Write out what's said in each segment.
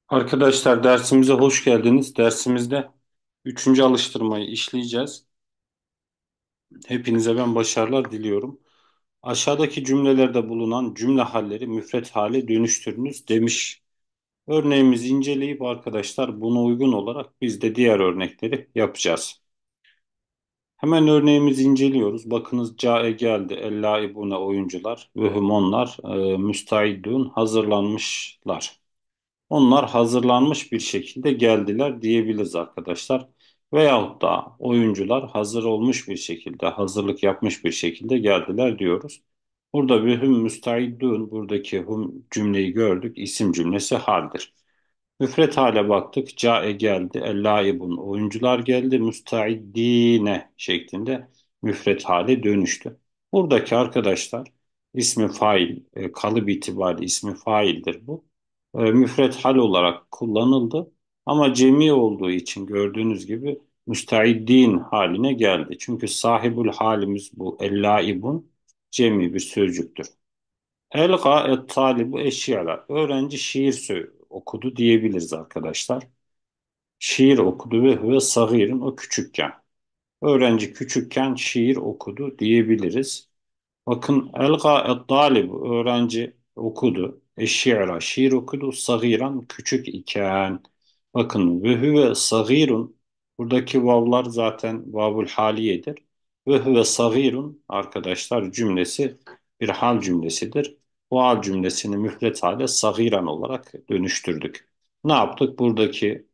Arkadaşlar dersimize hoş geldiniz. Dersimizde üçüncü alıştırmayı işleyeceğiz. Hepinize ben başarılar diliyorum. Aşağıdaki cümlelerde bulunan cümle halleri müfret hale dönüştürünüz demiş. Örneğimizi inceleyip arkadaşlar buna uygun olarak biz de diğer örnekleri yapacağız. Hemen örneğimizi inceliyoruz. Bakınız cae geldi. Ellaibune oyuncular ve hum onlar müstaidun hazırlanmışlar. Onlar hazırlanmış bir şekilde geldiler diyebiliriz arkadaşlar. Veyahut da oyuncular hazır olmuş bir şekilde, hazırlık yapmış bir şekilde geldiler diyoruz. Burada bir hüm müstaiddun, buradaki hüm cümleyi gördük. İsim cümlesi haldir. Müfret hale baktık. Cae geldi. Ellaibun oyuncular geldi. Müstaiddine şeklinde müfret hale dönüştü. Buradaki arkadaşlar ismi fail, kalıp itibariyle ismi faildir bu. Müfret hal olarak kullanıldı. Ama cemi olduğu için gördüğünüz gibi müstaiddin haline geldi. Çünkü sahibül halimiz bu ellaibun cemi bir sözcüktür. Elga et talibu eşyalar. Öğrenci okudu diyebiliriz arkadaşlar. Şiir okudu ve huve sagirin o küçükken. Öğrenci küçükken şiir okudu diyebiliriz. Bakın elga et talibu öğrenci okudu. Eşyara şiir okudu. Sagiran küçük iken. Bakın ve huve sagirun buradaki vavlar zaten vavul haliyedir. Ve huve sagirun arkadaşlar cümlesi bir hal cümlesidir. Bu hal cümlesini müfret hale sagiran olarak dönüştürdük. Ne yaptık? Buradaki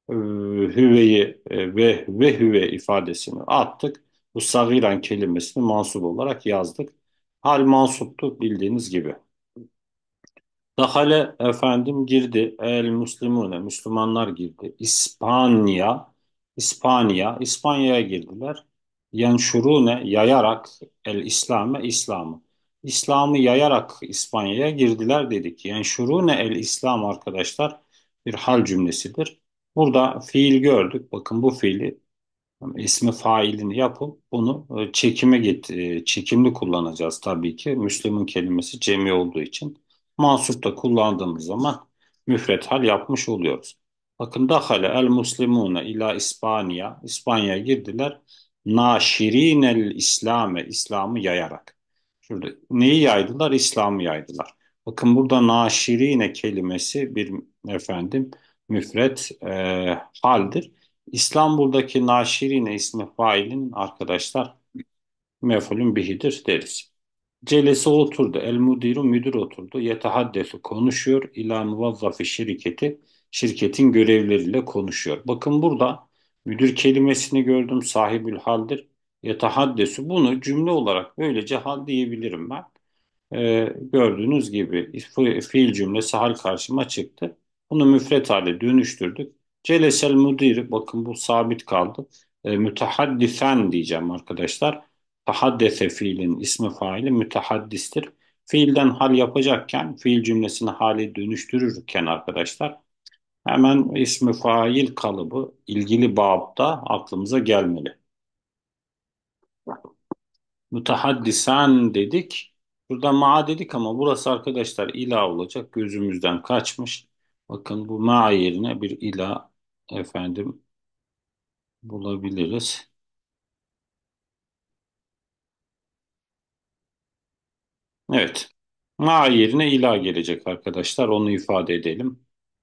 hüveyi ve hüve ifadesini attık. Bu sagiran kelimesini mansup olarak yazdık. Hal mansuptu bildiğiniz gibi. Dahale efendim girdi. El Müslümune Müslümanlar girdi. İspanya'ya girdiler. Yenşurune yayarak İslam'ı. İslam'ı yayarak İspanya'ya girdiler dedik. Yenşurune el İslam arkadaşlar bir hal cümlesidir. Burada fiil gördük. Bakın bu fiili ismi failini yapıp bunu çekimli kullanacağız tabii ki. Müslüm'ün kelimesi cemi olduğu için. Mansupta kullandığımız zaman müfret hal yapmış oluyoruz. Bakın dahale el muslimune ila İspanya. İspanya'ya girdiler. Naşirinel İslame. İslam'ı yayarak. Şurada neyi yaydılar? İslam'ı yaydılar. Bakın burada naşirine kelimesi bir efendim müfret haldir. İstanbul'daki Naşirine ismi failin arkadaşlar mef'ulün bihidir deriz. Celese oturdu. El müdiru müdür oturdu. Yetehaddesu konuşuyor. İlâ muvazzafi şirketin görevlileriyle konuşuyor. Bakın burada müdür kelimesini gördüm. Sahibül haldir. Yetehaddesu bunu cümle olarak böylece hal diyebilirim ben. Gördüğünüz gibi fiil cümlesi hal karşıma çıktı. Bunu müfret hale dönüştürdük. Celesel müdiri bakın bu sabit kaldı. Mütehaddisen diyeceğim arkadaşlar. Tahaddese fiilin ismi faili mütehaddistir. Fiilden hal yapacakken fiil cümlesini hale dönüştürürken arkadaşlar hemen ismi fail kalıbı ilgili babda aklımıza gelmeli. Mütehaddisen dedik. Burada ma dedik ama burası arkadaşlar ila olacak. Gözümüzden kaçmış. Bakın bu ma yerine bir ila efendim bulabiliriz. Evet. Ma yerine ila gelecek arkadaşlar. Onu ifade edelim.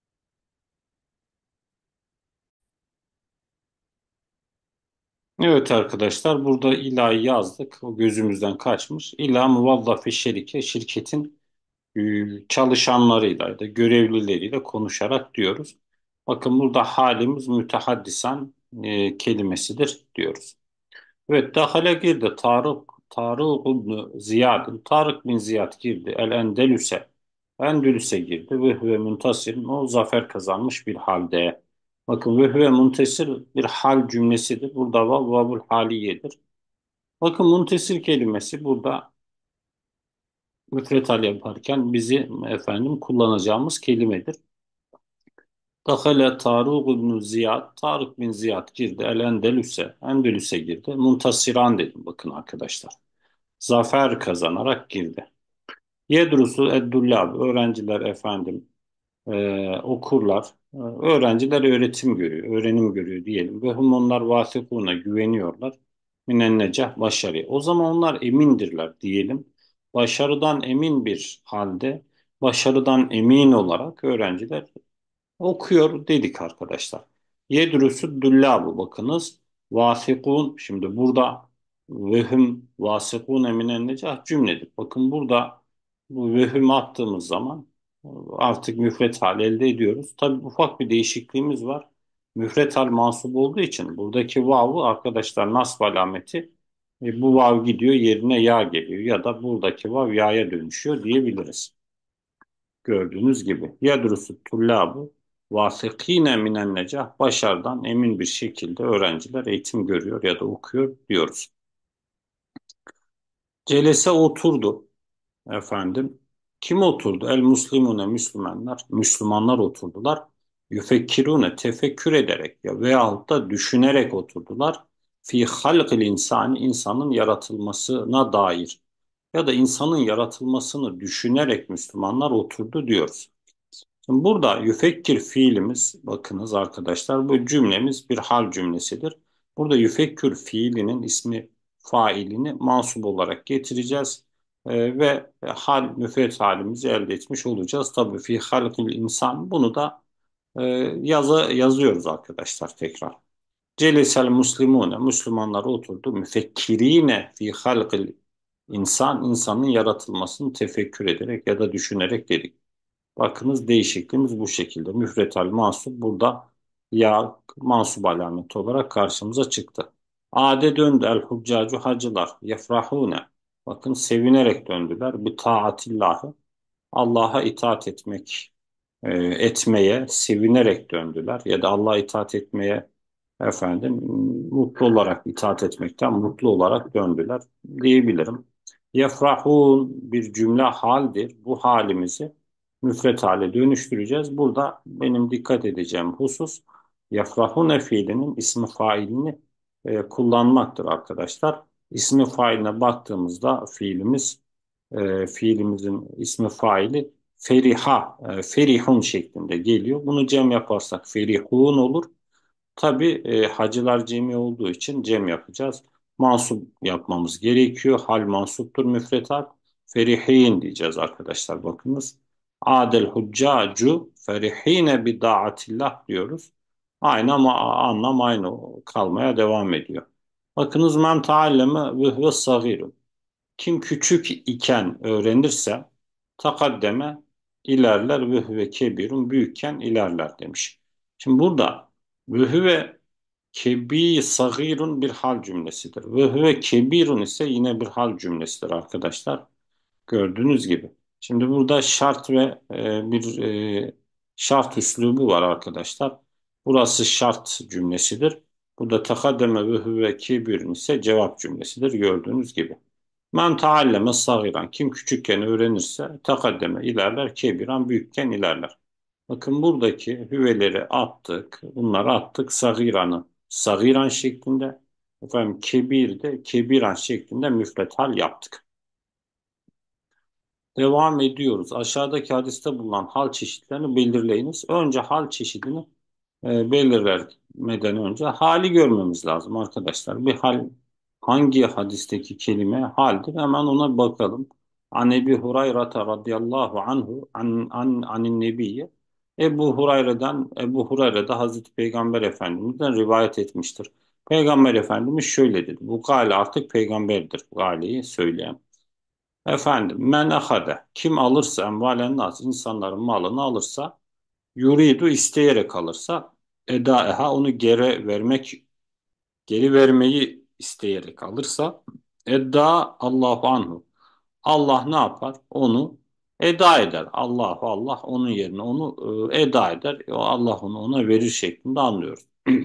Evet arkadaşlar burada ila'yı yazdık. O gözümüzden kaçmış. İla muvazzafi şirketin çalışanlarıyla ya da görevlileriyle konuşarak diyoruz. Bakın burada halimiz mütehaddisen kelimesidir diyoruz. Evet dahale girdi. Tarık ibn Ziyad. Tarık bin Ziyad girdi. El Endelüs'e. Endülüs'e girdi. Ve huve muntasir. O zafer kazanmış bir halde. Bakın ve huve muntasir bir hal cümlesidir. Burada vavul haliyedir. Bakın muntesir kelimesi burada müfret hal yaparken bizi efendim kullanacağımız kelimedir. Dakale Tarık ibn Ziyad, Tarık bin Ziyad girdi. El Endülüs'e girdi. Muntasiran dedim bakın arkadaşlar. Zafer kazanarak girdi. Yedrusu eddullab, öğrenciler efendim okurlar. Öğrenciler öğretim görüyor, öğrenim görüyor diyelim. Ve hum onlar vasikuna güveniyorlar. Minen necah başarıya. O zaman onlar emindirler diyelim. Başarıdan emin bir halde, başarıdan emin olarak öğrenciler okuyor dedik arkadaşlar. Yedrüsü dullabu bakınız. Vasikun şimdi burada vehüm vasikun eminen necah cümledir. Bakın burada bu vehüm attığımız zaman artık müfret hal elde ediyoruz. Tabii ufak bir değişikliğimiz var. Müfret hal mansup olduğu için buradaki vav'u arkadaşlar nasb alameti bu vav gidiyor yerine ya geliyor ya da buradaki vav ya'ya dönüşüyor diyebiliriz. Gördüğünüz gibi yedrusu tullabu vasikine minen necah başarıdan emin bir şekilde öğrenciler eğitim görüyor ya da okuyor diyoruz. Celese oturdu efendim. Kim oturdu? El muslimune Müslümanlar. Müslümanlar oturdular. Yüfekkirune tefekkür ederek ya veyahut da düşünerek oturdular. Fi halqil insani insanın yaratılmasına dair ya da insanın yaratılmasını düşünerek Müslümanlar oturdu diyoruz. Şimdi burada yüfekkir fiilimiz bakınız arkadaşlar bu cümlemiz bir hal cümlesidir. Burada yüfekkür fiilinin ismi failini mansup olarak getireceğiz. Ve hal müfret halimizi elde etmiş olacağız. Tabii fi halkil insan bunu da e, yazıyoruz arkadaşlar tekrar. Celesel muslimune Müslümanlar oturdu. Müfekkirine fi halkil insan insanın yaratılmasını tefekkür ederek ya da düşünerek dedik. Bakınız değişikliğimiz bu şekilde. Müfretal mansup burada ya mansup alameti olarak karşımıza çıktı. Ade döndü el hubcacu hacılar yefrahune. Bakın sevinerek döndüler. Bir taatillahi. Allah'a itaat etmeye sevinerek döndüler ya da Allah'a itaat etmeye efendim mutlu olarak itaat etmekten mutlu olarak döndüler diyebilirim. Yefrahun bir cümle haldir. Bu halimizi müfret hale dönüştüreceğiz. Burada benim dikkat edeceğim husus yefrahune fiilinin ismi failini kullanmaktır arkadaşlar. İsmi failine baktığımızda fiilimizin ismi faili feriha, ferihun şeklinde geliyor. Bunu cem yaparsak ferihun olur. Tabii hacılar cemi olduğu için cem yapacağız. Mansup yapmamız gerekiyor. Hal mansuptur müfretat. Ferihin diyeceğiz arkadaşlar bakınız. Adel huccacu ferihine bi daatillah diyoruz. Aynı ama anlam aynı kalmaya devam ediyor. Bakınız men taalleme ve huve sagirun. Kim küçük iken öğrenirse takaddeme ilerler ve huve kebirun büyükken ilerler demiş. Şimdi burada ve huve kebi sagirun bir hal cümlesidir. Ve huve kebirun ise yine bir hal cümlesidir arkadaşlar. Gördüğünüz gibi. Şimdi burada şart ve bir şart üslubu var arkadaşlar. Burası şart cümlesidir. Burada takaddeme ve huve kebirun ise cevap cümlesidir gördüğünüz gibi. Men taalleme sagiran. Kim küçükken öğrenirse takaddeme ilerler, kebiran büyükken ilerler. Bakın buradaki hüveleri attık. Bunları attık sagiranı. Sagiran şeklinde. Efendim kebir de kebiran şeklinde müfret hal yaptık. Devam ediyoruz. Aşağıdaki hadiste bulunan hal çeşitlerini belirleyiniz. Önce hal çeşidini belirlemeden önce hali görmemiz lazım arkadaşlar. Bir hal hangi hadisteki kelime haldir? Hemen ona bakalım. An Ebi Hureyre radıyallahu anhu anin nebiyye Ebu Hureyre de Hazreti Peygamber Efendimiz'den rivayet etmiştir. Peygamber Efendimiz şöyle dedi. Bu gale artık peygamberdir. Bu galeyi söyleyen. Efendim men ahade kim alırsa envalen nas insanların malını alırsa yuridu isteyerek alırsa edaeha onu geri vermeyi isteyerek alırsa edda Allahu anhu Allah ne yapar? Onu eda eder. Allah onun yerine onu eda eder. Allah onu ona verir şeklinde anlıyoruz.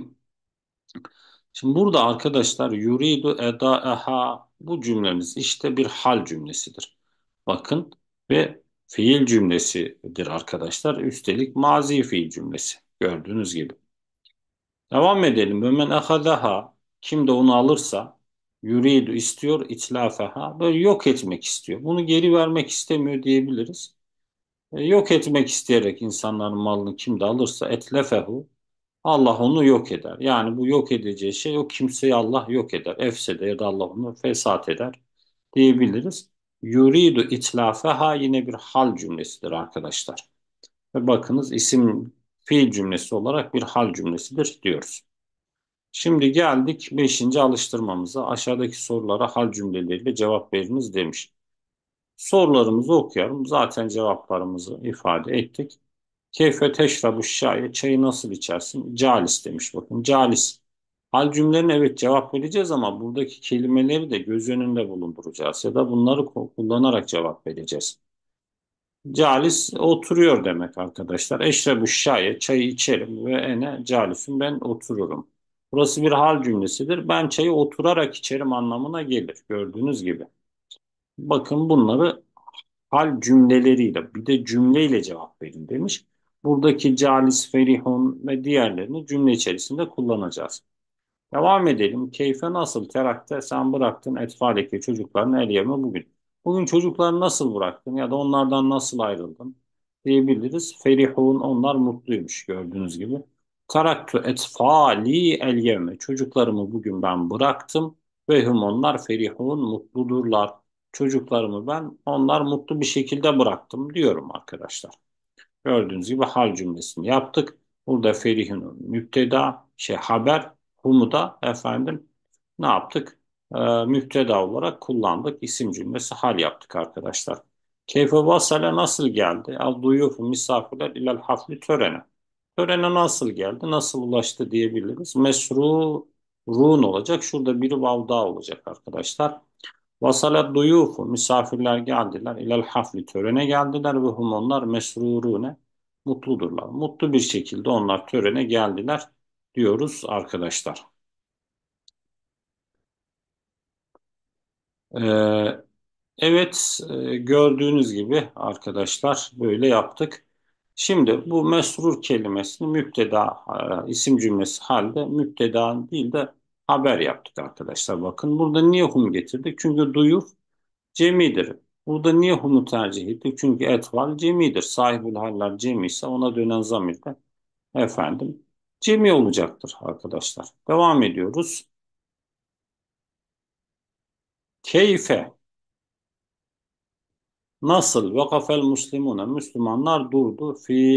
Şimdi burada arkadaşlar yuridu edaeha bu cümlemiz işte bir hal cümlesidir. Bakın ve fiil cümlesidir arkadaşlar. Üstelik mazi fiil cümlesi. Gördüğünüz gibi. Devam edelim. Ve men ahadaha kim de onu alırsa yuridu istiyor itlafeha böyle yok etmek istiyor. Bunu geri vermek istemiyor diyebiliriz. Yok etmek isteyerek insanların malını kim de alırsa etlefehu, Allah onu yok eder. Yani bu yok edeceği şey, o kimseyi Allah yok eder. Efsede, ya da Allah onu fesat eder diyebiliriz. Yuridu itlafeha yine bir hal cümlesidir arkadaşlar. Ve bakınız, isim fiil cümlesi olarak bir hal cümlesidir diyoruz. Şimdi geldik beşinci alıştırmamıza. Aşağıdaki sorulara hal cümleleriyle cevap veriniz demiş. Sorularımızı okuyalım. Zaten cevaplarımızı ifade ettik. Keyfe teşrabu şaye, çayı nasıl içersin? Calis demiş, bakın. Calis. Hal cümlelerine evet cevap vereceğiz ama buradaki kelimeleri de göz önünde bulunduracağız ya da bunları kullanarak cevap vereceğiz. Calis oturuyor demek arkadaşlar. Eşrebu şaye, çayı içerim, ve ene calisun, ben otururum. Burası bir hal cümlesidir. Ben çayı oturarak içerim anlamına gelir gördüğünüz gibi. Bakın, bunları hal cümleleriyle, bir de cümleyle cevap verin demiş. Buradaki calis, ferihun ve diğerlerini cümle içerisinde kullanacağız. Devam edelim. Keyfe nasıl terakte sen bıraktın etfaleki çocukların el yeme bugün. Bugün çocukları nasıl bıraktın ya da onlardan nasıl ayrıldın diyebiliriz. Ferihun, onlar mutluymuş gördüğünüz gibi. Taraktu etfali el yevme, çocuklarımı bugün ben bıraktım. Ve hum, onlar ferihun, mutludurlar. Çocuklarımı ben, onlar mutlu bir şekilde bıraktım diyorum arkadaşlar. Gördüğünüz gibi hal cümlesini yaptık. Burada ferihun müpteda, haber, humu da efendim ne yaptık? Müpteda olarak kullandık. İsim cümlesi hal yaptık arkadaşlar. Keyfe vasale nasıl geldi? Al duyufu misafirler ilal hafli törene. Törene nasıl geldi? Nasıl ulaştı diyebiliriz. Mesrurun olacak. Şurada bir vav daha olacak arkadaşlar. Vasalet duyufu, misafirler geldiler. İlel hafli, törene geldiler. Ve hum, onlar mesrurune, mutludurlar. Mutlu bir şekilde onlar törene geldiler diyoruz arkadaşlar. Ee, evet, gördüğünüz gibi arkadaşlar böyle yaptık. Şimdi bu mesrur kelimesini müpteda, isim cümlesi halde müpteda değil de haber yaptık arkadaşlar. Bakın burada niye hum getirdik? Çünkü duyuf cemidir. Burada niye humu tercih ettik? Çünkü etval cemidir. Sahibül haller cemi ise ona dönen zamir de efendim cemi olacaktır arkadaşlar. Devam ediyoruz. Keyfe nasıl vakafel muslimune, Müslümanlar durdu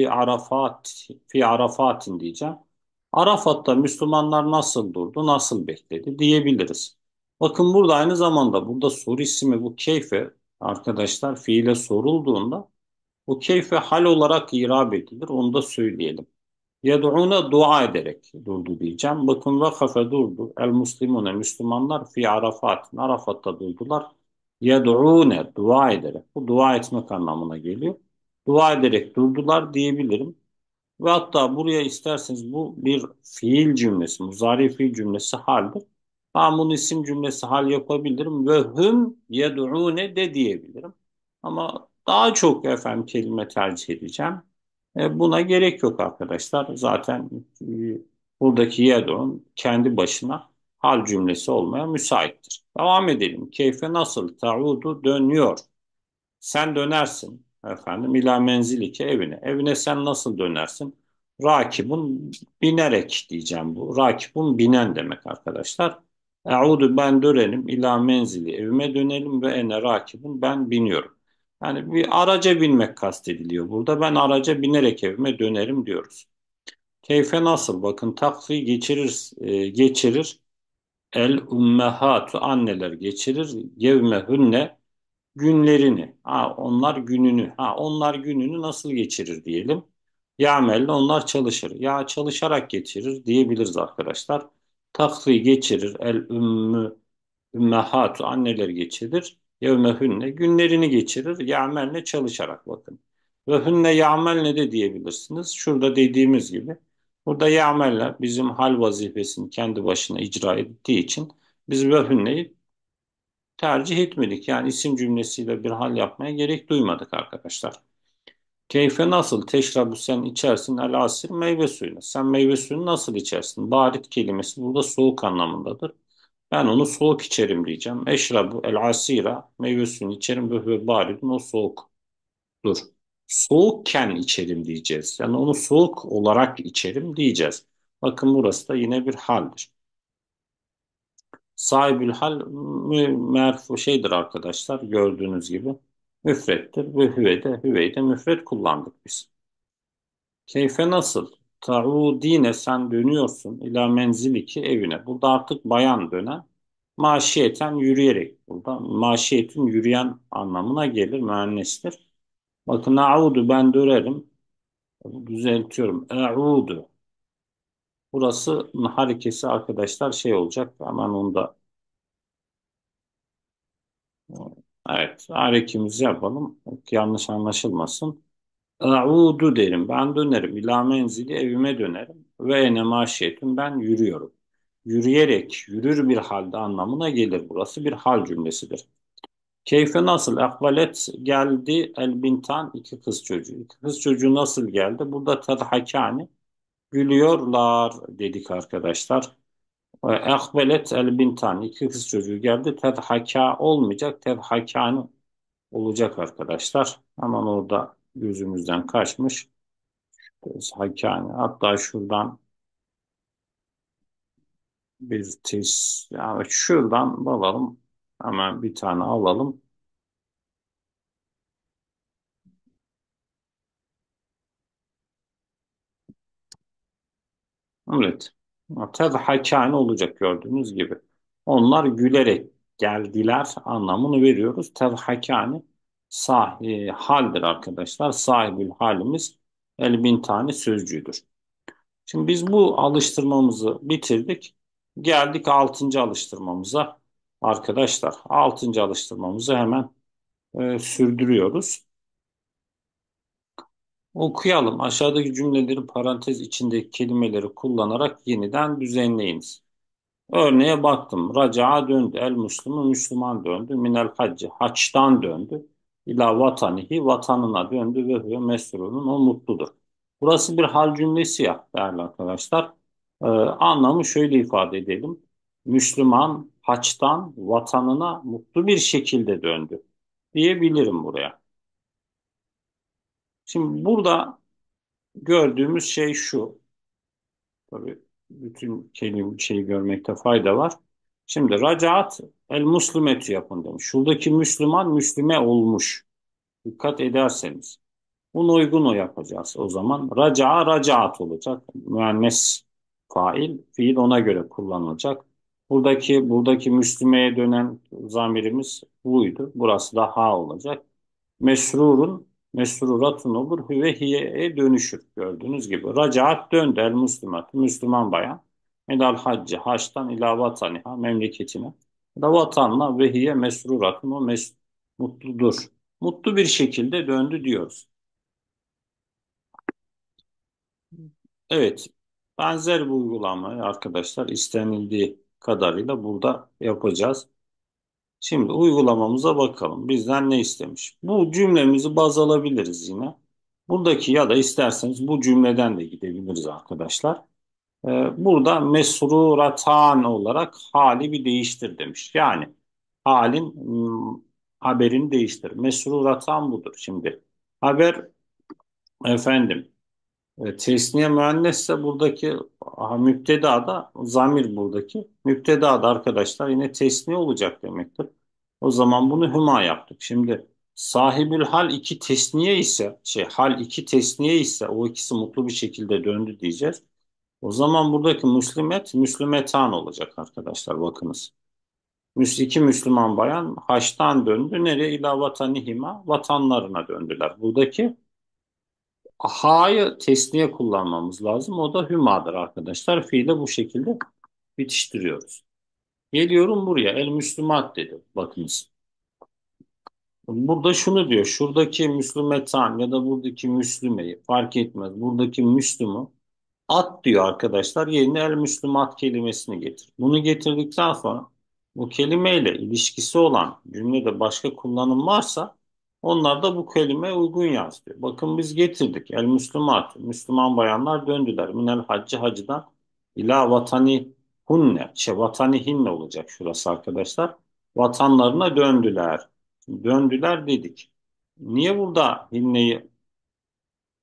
fi arafatin diyeceğim. Arafat'ta Müslümanlar nasıl durdu, nasıl bekledi diyebiliriz. Bakın, burada aynı zamanda burada soru ismi bu keyfe arkadaşlar fiile sorulduğunda bu keyfe hal olarak irab edilir. Onu da söyleyelim. Yed'une, dua ederek durdu diyeceğim. Bakın, vakafe durdu. El muslimune, Müslümanlar fi arafatin, Arafat'ta durdular. Yed'une, dua ederek. Bu dua etmek anlamına geliyor. Dua ederek durdular diyebilirim. Ve hatta buraya isterseniz, bu bir fiil cümlesi, muzari fiil cümlesi haldir. Ben bunu isim cümlesi hal yapabilirim ve hüm yed'une de diyebilirim. Ama daha çok efendim kelime tercih edeceğim. Buna gerek yok arkadaşlar. Zaten buradaki yed'un kendi başına hal cümlesi olmaya müsaittir. Devam edelim. Keyfe nasıl ta'udu, dönüyor. Sen dönersin efendim ila menzilike, evine. Evine sen nasıl dönersin? Rakibun, binerek diyeceğim bu. Rakibun, binen demek arkadaşlar. E'udu, ben dönerim, ila menzili, evime dönelim, ve ene rakibun, ben biniyorum. Yani bir araca binmek kastediliyor burada. Ben araca binerek evime dönerim diyoruz. Keyfe nasıl? Bakın, takfi geçirir, geçirir. El ummehatu, anneler geçirir. Yevmehünne, günlerini. Onlar gününü. Onlar gününü nasıl geçirir diyelim. Ya'melle, onlar çalışır. Ya çalışarak geçirir diyebiliriz arkadaşlar. Takvi geçirir. Ümmehatu, anneler geçirir. Yevmehünne, günlerini geçirir. Ya'melle, çalışarak, bakın. Ve hünne ya'melle de diyebilirsiniz. Şurada dediğimiz gibi. Burada ya'melle bizim hal vazifesini kendi başına icra ettiği için biz ve hünneyi tercih etmedik. Yani isim cümlesiyle bir hal yapmaya gerek duymadık arkadaşlar. Keyfe nasıl? Teşrabu, sen içersin. El asir, meyve suyunu. Sen meyve suyunu nasıl içersin? Barit kelimesi burada soğuk anlamındadır. Ben onu soğuk içerim diyeceğim. Eşrabu el asira, meyve suyunu içerim. Ve baridun, o soğuktur. Soğukken içerim diyeceğiz. Yani onu soğuk olarak içerim diyeceğiz. Bakın burası da yine bir haldir. Sahibül hal merfu şeydir arkadaşlar, gördüğünüz gibi. Müfrettir ve hüveyde müfret kullandık biz. Keyfe nasıl? Taudine, sen dönüyorsun ila menziliki, evine. Burada artık bayan dönen. Maşiyeten, yürüyerek. Burada maşiyetin yürüyen anlamına gelir. Müennestir. Bakın audu, ben dönerim. Düzeltiyorum. E'udu. Burası harekesi arkadaşlar şey olacak. Hemen onu da, evet, harekimizi yapalım. Yanlış anlaşılmasın. E'udu derim. Ben dönerim. İlâ menzili, evime dönerim. Ve ene maşiyetim, ben yürüyorum. Yürüyerek, yürür bir halde anlamına gelir. Burası bir hal cümlesidir. Keyfe nasıl? Ekbalet, geldi. El bintan, iki kız çocuğu. İki kız çocuğu nasıl geldi? Burada tadhakâni, gülüyorlar dedik arkadaşlar. Ekbelet el bintan, iki kız çocuğu geldi. Tedhaka olmayacak. Tedhakani olacak arkadaşlar. Hemen orada gözümüzden kaçmış. Tedhakani. Hatta şuradan bir yani şuradan alalım. Hemen bir tane alalım. Evet. Tedhakani olacak gördüğünüz gibi. Onlar gülerek geldiler anlamını veriyoruz. Tedhakani haldir arkadaşlar. Sahibül halimiz el bin tane sözcüğüdür. Şimdi biz bu alıştırmamızı bitirdik. Geldik altıncı alıştırmamıza. Arkadaşlar altıncı alıştırmamızı hemen sürdürüyoruz. Okuyalım. Aşağıdaki cümleleri parantez içindeki kelimeleri kullanarak yeniden düzenleyiniz. Örneğe baktım. Raca'a döndü. El Müslümü, Müslüman döndü. Minel hacci, haçtan döndü. İla vatanihi, vatanına döndü ve huve mesrurun, o mutludur. Burası bir hal cümlesi ya değerli arkadaşlar. Anlamı şöyle ifade edelim. Müslüman haçtan vatanına mutlu bir şekilde döndü diyebilirim buraya. Şimdi burada gördüğümüz şey şu. Tabii bütün kelime şeyi görmekte fayda var. Şimdi racaat el muslimetü yapın demiş. Şuradaki Müslüman Müslüme olmuş. Dikkat ederseniz. Bunu uygun o yapacağız o zaman. Raca'a racaat olacak. Müennes fail. Fiil ona göre kullanılacak. Buradaki Müslümeye dönen zamirimiz buydu. Burası da ha olacak. Mesrurun, mesruratun olur. Hüve hiyeye dönüşür. Gördüğünüz gibi. Racaat döndü. El Müslüman. Müslüman bayan. Medal haccı. Haçtan ila vataniha. Memleketine. Da vatanla ve hiye mesruratun. Mutludur. Mutlu bir şekilde döndü diyoruz. Evet. Benzer bir uygulamayı arkadaşlar istenildiği kadarıyla burada yapacağız. Şimdi uygulamamıza bakalım. Bizden ne istemiş? Bu cümlemizi baz alabiliriz yine. Buradaki ya da isterseniz bu cümleden de gidebiliriz arkadaşlar. Burada mesruratan olarak hali bir değiştir demiş. Yani halin haberini değiştir. Mesruratan budur. Şimdi haber efendim tesniye müennesse buradaki müpteda da zamir buradaki. Müpteda da arkadaşlar yine tesniye olacak demektir. O zaman bunu hüma yaptık. Şimdi sahibül hal iki tesniye ise hal iki tesniye ise o ikisi mutlu bir şekilde döndü diyeceğiz. O zaman buradaki müslimet müslimetan olacak arkadaşlar, bakınız. İki Müslüman bayan haçtan döndü. Nereye? İlâ vatanihima, vatanlarına döndüler. Buradaki ha'yı tesniye kullanmamız lazım. O da hümadır arkadaşlar. Fiili bu şekilde bitiştiriyoruz. Geliyorum buraya. El Müslümat dedi. Bakınız. Burada şunu diyor. Şuradaki Müslümetan ya da buradaki Müslümeyi fark etmez. Buradaki Müslümü at diyor arkadaşlar. Yerine el Müslümat kelimesini getir. Bunu getirdikten sonra bu kelimeyle ilişkisi olan cümlede başka kullanım varsa onlar da bu kelimeye uygun yaz diyor. Bakın biz getirdik. El Müslümat. Müslüman bayanlar döndüler. Minel haccı, hacıdan ila vatani hunne. Vatani hinne olacak şurası arkadaşlar. Vatanlarına döndüler. Döndüler dedik. Niye burada hinneyi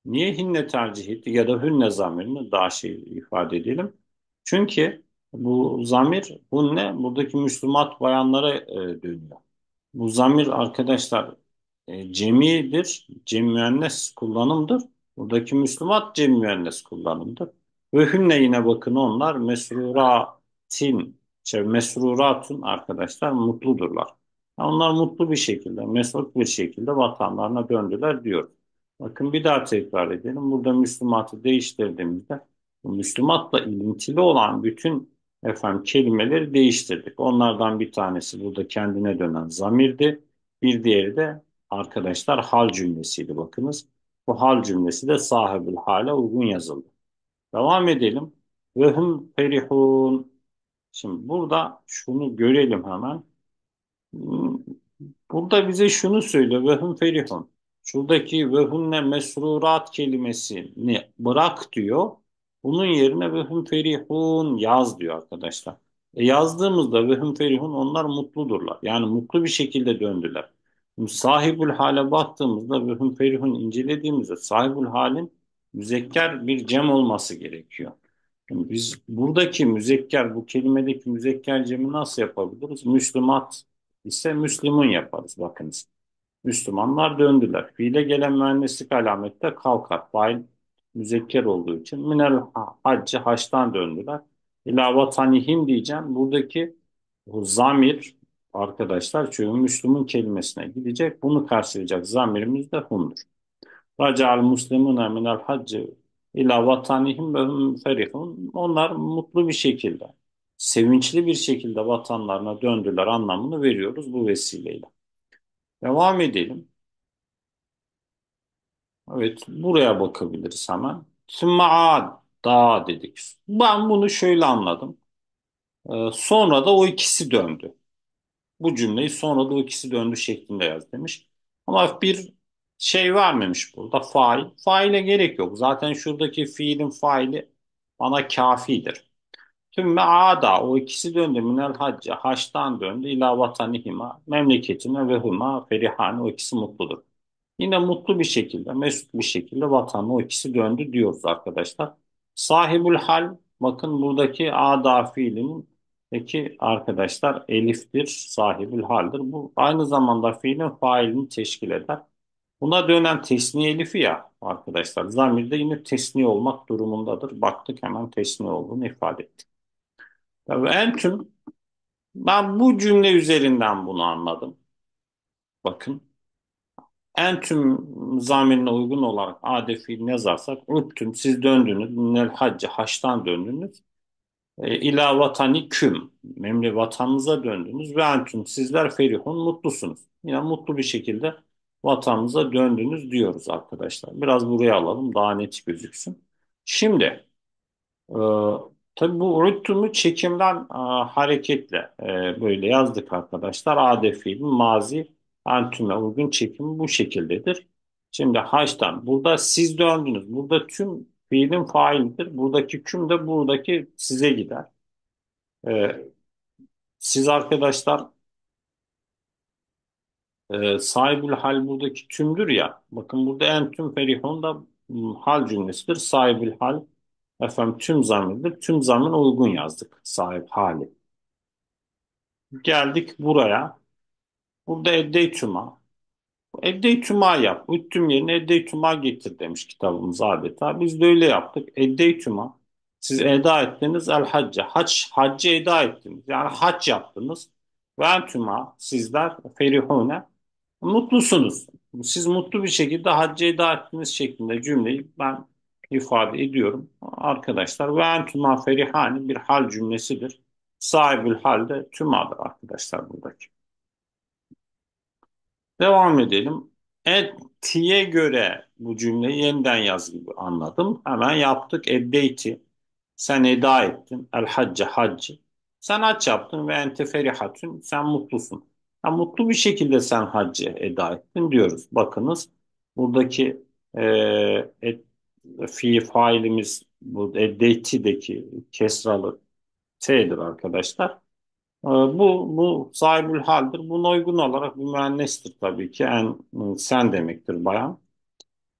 Niye hinne tercih etti ya da hünne zamirini daha şey ifade edelim. Çünkü bu zamir hunne buradaki Müslümat bayanlara dönüyor. Bu zamir arkadaşlar cemidir, cem müennes kullanımdır. Buradaki Müslümat cem müennes kullanımdır. Ve hünne yine bakın onlar mesruratin, mesruratun arkadaşlar mutludurlar. Onlar mutlu bir şekilde, mesut bir şekilde vatanlarına döndüler diyor. Bakın bir daha tekrar edelim. Burada Müslümatı değiştirdiğimizde bu Müslümatla ilintili olan bütün kelimeleri değiştirdik. Onlardan bir tanesi burada kendine dönen zamirdi. Bir diğeri de arkadaşlar hal cümlesiydi bakınız. Bu hal cümlesi de sahibül hale uygun yazıldı. Devam edelim. Ve hum ferihun. Şimdi burada şunu görelim hemen. Hmm, Burada bize şunu söylüyor. Ve hum ferihun. Şuradaki ve hunne mesrurat kelimesini bırak diyor. Bunun yerine ve hum ferihun yaz diyor arkadaşlar. Yazdığımızda ve hum ferihun onlar mutludurlar. Yani mutlu bir şekilde döndüler. Şimdi sahibül hale baktığımızda ve hum ferihun incelediğimizde sahibül halin müzekker bir cem olması gerekiyor. Şimdi biz buradaki müzekker, bu kelimedeki müzekker cemi nasıl yapabiliriz? Müslümat ise Müslümun yaparız. Bakınız. Müslümanlar döndüler. Fiile gelen mühendislik alameti de kalkar. Fail müzekker olduğu için minel haccı haçtan döndüler. İlâ vatanihim diyeceğim. Buradaki bu zamir arkadaşlar çünkü Müslümun kelimesine gidecek. Bunu karşılayacak zamirimiz de hundur. Racal muslimuna minel haccı ila vatanihim ve hum ferihun. Onlar mutlu bir şekilde, sevinçli bir şekilde vatanlarına döndüler anlamını veriyoruz bu vesileyle. Devam edelim. Evet, buraya bakabiliriz hemen. Sümme dedik. Ben bunu şöyle anladım. Sonra da o ikisi döndü. Bu cümleyi sonra da o ikisi döndü şeklinde yaz demiş. Ama bir şey vermemiş burada. Fail. Faile gerek yok. Zaten şuradaki fiilin faili bana kafidir. Tüm ada o ikisi döndü minel hacca. Haçtan döndü ila vatanihima. Memleketine ve huma ferihane o ikisi mutludur. Yine mutlu bir şekilde, mesut bir şekilde vatanına o ikisi döndü diyoruz arkadaşlar. Sahibül hal, bakın buradaki ada fiilinin peki arkadaşlar eliftir, sahibül haldir. Bu aynı zamanda fiilin failini teşkil eder. Buna dönen tesniye elifi ya arkadaşlar. Zamirde yine tesniye olmak durumundadır. Baktık hemen tesniye olduğunu ifade ettik. Tabii entüm, ben bu cümle üzerinden bunu anladım. Bakın. En tüm zamirine uygun olarak ade fiilini yazarsak uttüm siz döndünüz minel hacca haçtan döndünüz ila vatani küm memle vatanınıza döndünüz ve entüm sizler ferihun mutlusunuz. Yine mutlu bir şekilde vatanınıza döndünüz diyoruz arkadaşlar. Biraz buraya alalım daha net gözüksün. Şimdi ee, tabii bu rütümü çekimden hareketle böyle yazdık arkadaşlar. Ade fiilin mazi entüme uygun çekimi bu şekildedir. Şimdi haçtan burada siz döndünüz. Burada tüm fiilin failidir. Buradaki küm de buradaki size gider. Ee, siz arkadaşlar sahibül hal buradaki tümdür ya. Bakın burada entüm ferihun da hal cümlesidir. Sahibül hal tüm zamirdir. Tüm zamir uygun yazdık sahip hali. Geldik buraya. Burada eddeytüma. Eddeytüma yap. Üttüm yerine eddeytüma getir demiş kitabımız adeta. Biz de öyle yaptık. Eddeytüma. Siz eda ettiniz el hacca. Haccı eda ettiniz. Yani hac yaptınız. Ve entüma sizler ferihune mutlusunuz. Siz mutlu bir şekilde haccı eda ettiniz şeklinde cümleyi ben ifade ediyorum. Arkadaşlar ve entüma ferihane bir hal cümlesidir. Sahibül halde tümadır arkadaşlar buradaki. Devam edelim. Ettiye göre bu cümleyi yeniden yaz gibi anladım. Hemen yaptık. Eddeyti. Sen eda ettin. El hacca haccı. Sen hac yaptın ve ente ferihatün. Sen mutlusun. Ha, mutlu bir şekilde sen haccı eda ettin diyoruz. Bakınız buradaki e, et, failimiz bu eddeyti'deki kesralı t'dir arkadaşlar. Bu sahibül haldir. Buna uygun olarak bir müennestir tabii ki. Sen demektir bayan.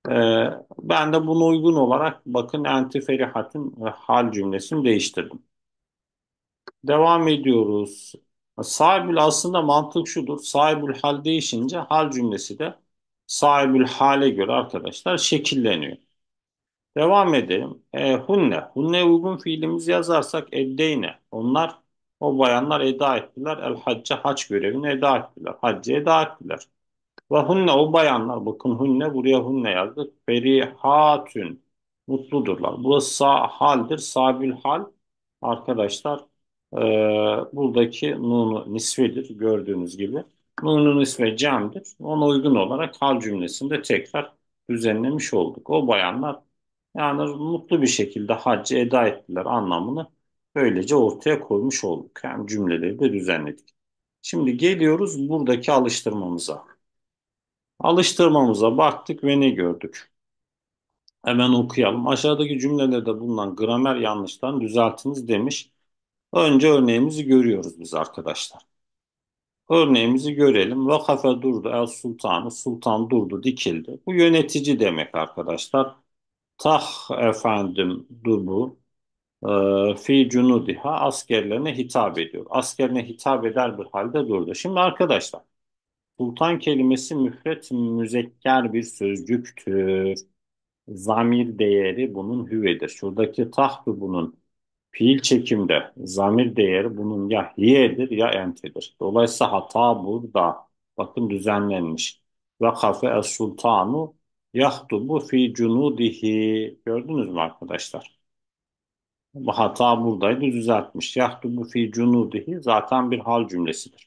Ben de buna uygun olarak bakın enti ferihatin hal cümlesini değiştirdim. Devam ediyoruz. Sahibül aslında mantık şudur. Sahibül hal değişince hal cümlesi de sahibül hale göre arkadaşlar şekilleniyor. Devam edelim. Hunne. Hunne uygun fiilimizi yazarsak eddeyne. Onlar o bayanlar eda ettiler. El hacca hac görevini eda ettiler. Haccı eda ettiler. Ve hunne o bayanlar bakın hunne buraya hunne yazdık. Ferihatün mutludurlar. Burası haldir. Sabil hal arkadaşlar e, buradaki nunu nisvedir gördüğünüz gibi. Nunu nisve cem'dir. Ona uygun olarak hal cümlesinde tekrar düzenlemiş olduk. O bayanlar yani mutlu bir şekilde haccı eda ettiler anlamını böylece ortaya koymuş olduk. Hem cümleleri de düzenledik. Şimdi geliyoruz buradaki alıştırmamıza. Alıştırmamıza baktık ve ne gördük? Hemen okuyalım. Aşağıdaki cümlelerde bulunan gramer yanlışlarını düzeltiniz demiş. Önce örneğimizi görüyoruz biz arkadaşlar. Örneğimizi görelim. Vakafe durdu el sultanı. Sultan durdu, dikildi. Bu yönetici demek arkadaşlar. Tah efendim dubu fi cunudiha askerlerine hitap ediyor. Askerine hitap eder bir halde durdu. Şimdi arkadaşlar sultan kelimesi müfret müzekker bir sözcüktür. Zamir değeri bunun hüvedir. Şuradaki tahtı bunun fiil çekimde zamir değeri bunun ya hiyedir ya entedir. Dolayısıyla hata burada. Bakın düzenlenmiş. Ve kafe es sultanu yahtubu fi cunudihi. Gördünüz mü arkadaşlar? Bu hata buradaydı düzeltmiş. Yahtubu fi cunudihi zaten bir hal cümlesidir.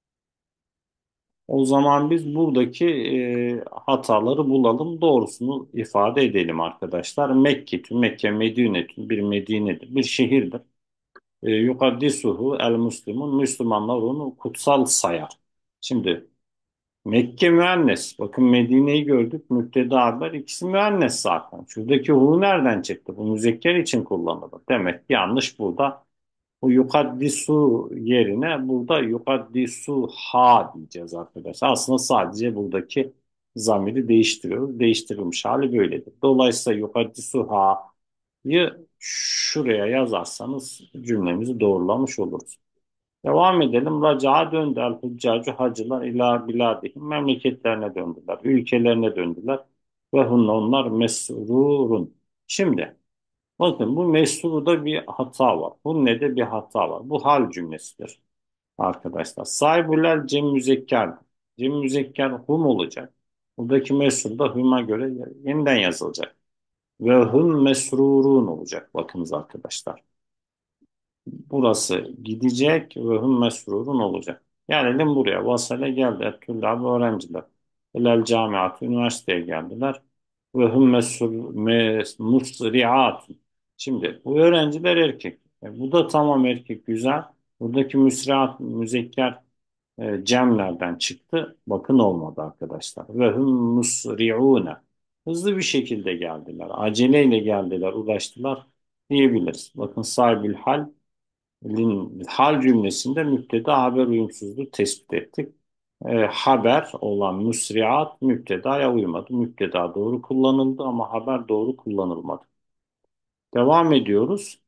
O zaman biz buradaki hataları bulalım, doğrusunu ifade edelim arkadaşlar. Mekketü, Mekke Medine'tü bir Medine'dir, bir şehirdir. Yukaddisuhu el Müslümun, Müslümanlar onu kutsal sayar. Şimdi Mekke müennes, bakın Medine'yi gördük, müpteda haber, ikisi müennes zaten. Şuradaki hu nereden çıktı? Bu müzekker için kullanılır. Demek ki yanlış burada. Bu yukaddisu yerine burada yukaddisu ha diyeceğiz arkadaşlar. Aslında sadece buradaki zamiri değiştiriyoruz. Değiştirilmiş hali böyledir. Dolayısıyla yukaddisu ha'yı şuraya yazarsanız cümlemizi doğrulamış oluruz. Devam edelim. Raca'a döndü el hüccacu hacılar ila biladihim memleketlerine döndüler. Ülkelerine döndüler. Ve onlar mesrurun. Şimdi bakın bu meşruda bir hata var. Bu ne de bir hata var. Bu hal cümlesidir arkadaşlar. Sahibüler cem müzekker. Cem müzekker hum olacak. Buradaki meşru da huma göre yeniden yazılacak. Ve hum mesrurun olacak. Bakınız arkadaşlar. Burası gidecek ve hum mesrurun olacak. Gelelim buraya. Vasale geldi. Tüllab öğrenciler. Elel camiatı üniversiteye geldiler. Ve hum musri'atun. Şimdi bu öğrenciler erkek. Bu da tamam erkek güzel. Buradaki müsri'at, müzekker cemlerden çıktı. Bakın olmadı arkadaşlar. Ve hum musri'une. Hızlı bir şekilde geldiler. Aceleyle geldiler, ulaştılar diyebiliriz. Bakın sahibil hal hal cümlesinde müpteda haber uyumsuzluğu tespit ettik. Haber olan müsriat müptedaya uymadı. Müpteda doğru kullanıldı ama haber doğru kullanılmadı. Devam ediyoruz.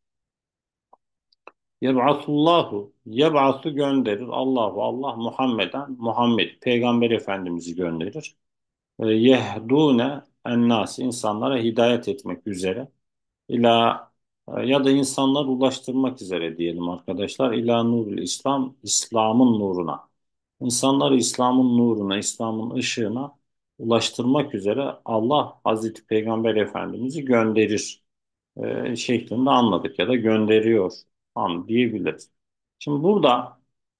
Yeb'atullahu. Yeb'atı gönderir. Allahu Allah Muhammeden Muhammed Peygamber Efendimiz'i gönderir. Yehdune ennas insanlara hidayet etmek üzere. İla ya da insanlar ulaştırmak üzere diyelim arkadaşlar. İla nurul İslam, İslam'ın nuruna. İnsanları İslam'ın nuruna, İslam'ın ışığına ulaştırmak üzere Allah Hazreti Peygamber Efendimiz'i gönderir şeklinde anladık ya da gönderiyor diyebiliriz. Şimdi burada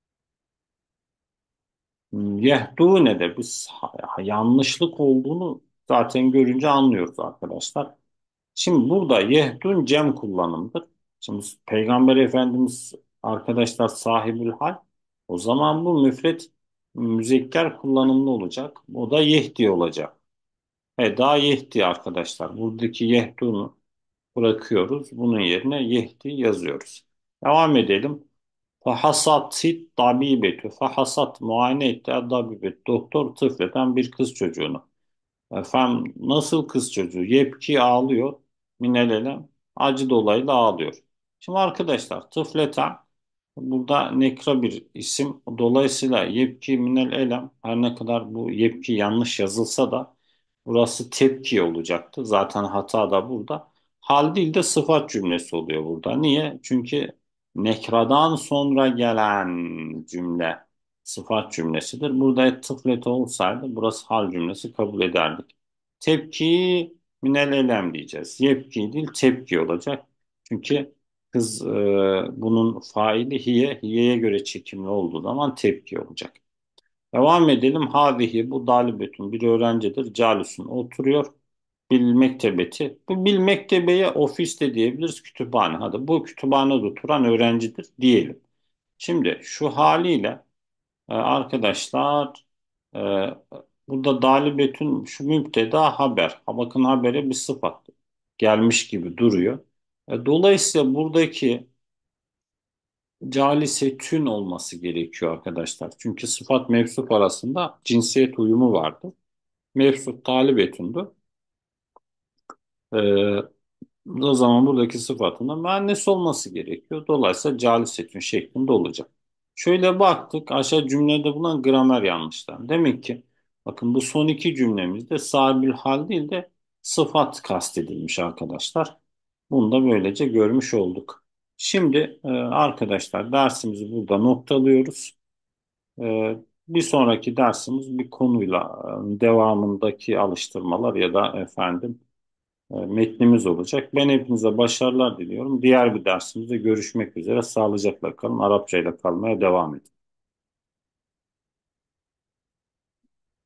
Yehdune'de biz yanlışlık olduğunu zaten görünce anlıyoruz arkadaşlar. Şimdi burada yehdun cem kullanımıdır. Şimdi Peygamber Efendimiz arkadaşlar sahibül hal. O zaman bu müfret müzekker kullanımlı olacak. O da yehdi olacak. Eda yehdi arkadaşlar. Buradaki yehdunu bırakıyoruz. Bunun yerine yehdi yazıyoruz. Devam edelim. Fahasatit tabibetü. Fahasat muayene etti. Tabibet. Doktor tıfleten bir kız çocuğunu. Efendim nasıl kız çocuğu? Yepki ağlıyor. Minelelem acı dolaylı ağlıyor. Şimdi arkadaşlar tıfleta burada nekra bir isim. Dolayısıyla yepki minel elem her ne kadar bu yepki yanlış yazılsa da burası tepki olacaktı. Zaten hata da burada. Hal değil de sıfat cümlesi oluyor burada. Niye? Çünkü nekradan sonra gelen cümle sıfat cümlesidir. Burada tıflet olsaydı burası hal cümlesi kabul ederdik. Tepki minel elem diyeceğiz. Yepki değil tepki olacak. Çünkü kız bunun faili hiye, hiyeye göre çekimli olduğu zaman tepki olacak. Devam edelim. Hadihi bu dalibetun bir öğrencidir. Calisun oturuyor. Bil mektebeti. Bu bil mektebeye ofis de diyebiliriz kütüphane. Hadi bu kütüphanede oturan öğrencidir diyelim. Şimdi şu haliyle arkadaşlar e, burada dalibetün şu müpteda haber. Ha, bakın habere bir sıfat gelmiş gibi duruyor. Dolayısıyla buradaki calisetün olması gerekiyor arkadaşlar. Çünkü sıfat mevsuf arasında cinsiyet uyumu vardı. Mevsuf talibetündü. Ee, O zaman buradaki sıfatın da müennes olması gerekiyor. Dolayısıyla calisetün şeklinde olacak. Şöyle baktık aşağı cümlede bulunan gramer yanlışlar. Demek ki bakın bu son iki cümlemizde sahibül hal değil de sıfat kastedilmiş arkadaşlar. Bunu da böylece görmüş olduk. Şimdi arkadaşlar dersimizi burada noktalıyoruz. Bir sonraki dersimiz bir konuyla devamındaki alıştırmalar ya da efendim metnimiz olacak. Ben hepinize başarılar diliyorum. Diğer bir dersimizde görüşmek üzere. Sağlıcakla kalın. Arapçayla kalmaya devam edin.